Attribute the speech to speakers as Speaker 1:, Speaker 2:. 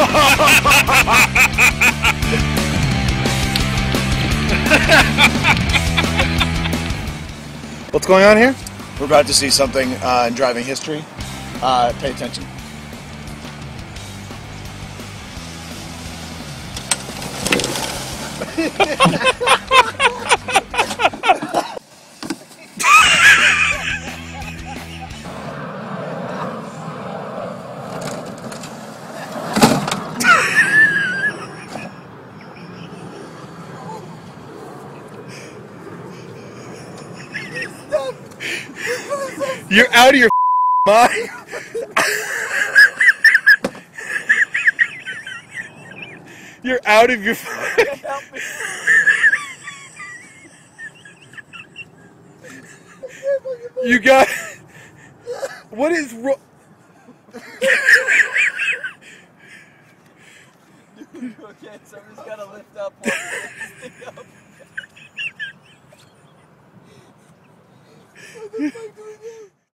Speaker 1: What's going on here?
Speaker 2: We're about to see something in driving history. Pay attention.
Speaker 1: You're out of your mind. You're out of your. You got. What is wrong?
Speaker 3: Okay, someone's gotta lift up one thing up.
Speaker 4: What the fuck do we do?